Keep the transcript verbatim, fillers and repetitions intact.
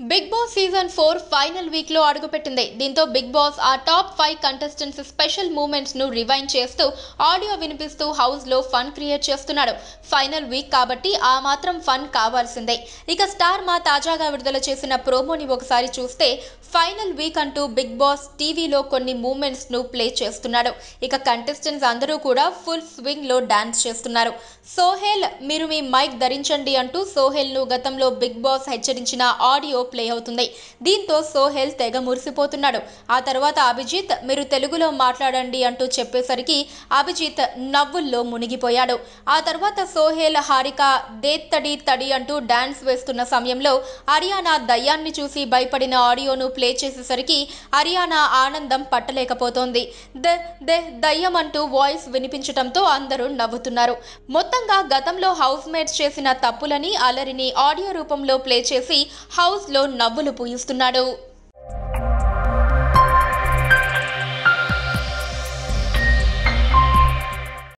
Big Boss season four final week లో అడుగుపెట్టింది. దీంతో బిగ్ బాస్ ఆ top five contestants special moments ను రివైండ్ చేస్తూ ఆడియో వినిపిస్తూ హౌస్ లో ఫన్ క్రియేట్ చేస్తున్నాడు. ఫైనల్ వీక్ కాబట్టి ఆ మాత్రం ఫన్ కావాల్సిందే. ఇక స్టార్ మా తాజాగా విడుదల చేసిన ప్రోమోని ఒకసారి చూస్తే ఫైనల్ వీక్ అంటూ బిగ్ బాస్ టీవీలో కొన్ని మూమెంట్స్ ను ప్లే చేస్తున్నాడు. ఇక కంటెస్టెంట్స్ అందరూ కూడా ఫుల్ స్వింగ్ లో డాన్స్ చేస్తున్నారు. సోహెల్ మీరు మీ మైక్ ధరించండి అంటూ సోహెల్ ను గతంలో బిగ్ బాస్ హెచ్చరించిన ఆడియో ప్లే అవుతుంది. దీంతో సోహెల్ తెగ మురిసిపోతున్నాడు. ఆ తర్వాత అభిజిత్ మీరు తెలుగులో మాట్లాడండి అంటూ చెప్పేసరికి అభిజిత్ నవ్వుల్లో మునిగిపోయాడు. ఆ తర్వాత సోహెల్ హారిక దేత్తడి తడి అంటూ డాన్స్ వేస్తున్న సమయంలో అరియానా దయ్యాన్ని చూసి భయపడిన ఆడియోను ప్లే చేసేసరికి అరియానా ఆనందం పట్టలేకపోతోంది. ద ద దయ్యం అంటూ వాయిస్ వినిపించటంతో అందరూ నవ్వుతున్నారు. మొత్తంగా గతంలో హౌస్ మేట్స్ చేసిన తప్పులని అలరిని ఆడియో రూపంలో ప్లే చేసి హౌస్ లో నవ్వులు పూయిస్తున్నాడు.